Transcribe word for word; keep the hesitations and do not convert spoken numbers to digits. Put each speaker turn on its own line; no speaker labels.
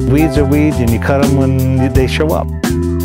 weeds are weeds, and you cut them when they show up.